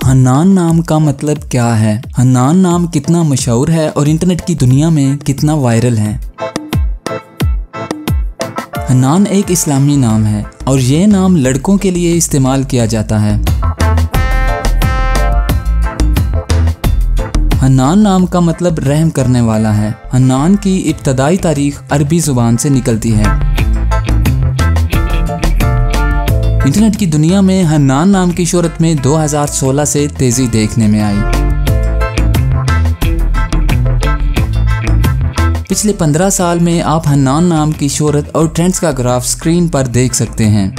हन्नान नाम का मतलब क्या है? हन्नान नाम कितना मशहूर है और इंटरनेट की दुनिया में कितना वायरल है? हन्नान एक इस्लामी नाम है और ये नाम लड़कों के लिए इस्तेमाल किया जाता है। हन्नान नाम का मतलब रहम करने वाला है। हन्नान की इब्तदाई तारीख अरबी ज़ुबान से निकलती है। इंटरनेट की दुनिया में हन्नान नाम की शोहरत में 2016 से तेजी देखने में आई। पिछले 15 साल में आप हन्नान नाम की शोहरत और ट्रेंड्स का ग्राफ स्क्रीन पर देख सकते हैं।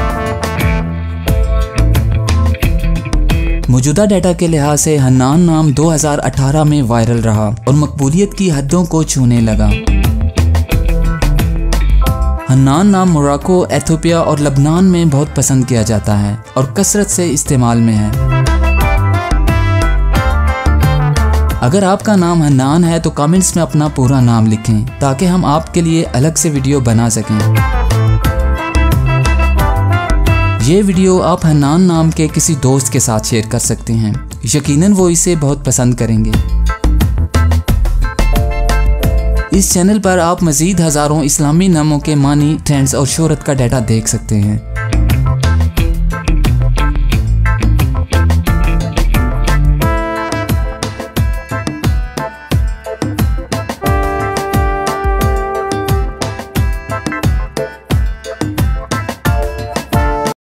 मौजूदा डाटा के लिहाज से हन्नान नाम 2018 में वायरल रहा और मकबूलियत की हदों को छूने लगा। हन्नान नाम मोरक्को, एथियोपिया और लबनान में बहुत पसंद किया जाता है और कसरत से इस्तेमाल में है। अगर आपका नाम हन्नान है तो कमेंट्स में अपना पूरा नाम लिखें ताकि हम आपके लिए अलग से वीडियो बना सकें। ये वीडियो आप हन्नान नाम के किसी दोस्त के साथ शेयर कर सकते हैं, यकीनन वो इसे बहुत पसंद करेंगे। इस चैनल पर आप मज़ीद हज़ारों इस्लामी नामों के मानी, ट्रेंड्स और शोहरत का डाटा देख सकते हैं।